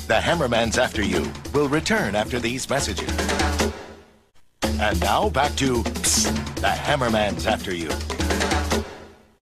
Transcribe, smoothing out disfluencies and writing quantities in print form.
The Hammerman's After You will return after these messages. And now back to Psst, The Hammerman's After You.